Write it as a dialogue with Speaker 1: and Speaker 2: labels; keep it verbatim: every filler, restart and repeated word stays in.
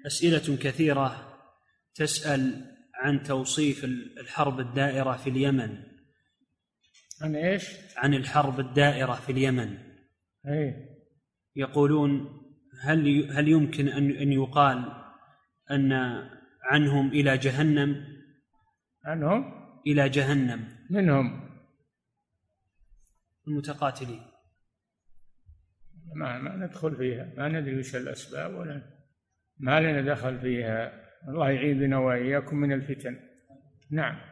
Speaker 1: أسئلة كثيرة تسأل عن توصيف الحرب الدائرة في اليمن.
Speaker 2: عن إيش؟
Speaker 1: عن الحرب الدائرة في اليمن.
Speaker 2: أي.
Speaker 1: يقولون هل هل يمكن أن أن يقال أن عنهم إلى جهنم؟
Speaker 2: عنهم
Speaker 1: إلى جهنم.
Speaker 2: منهم
Speaker 1: المتقاتلين.
Speaker 2: ما, ما ندخل فيها، ما ندري وش الأسباب ولا ما لنا دخل فيها. الله يعيذنا وإياكم من الفتن. نعم.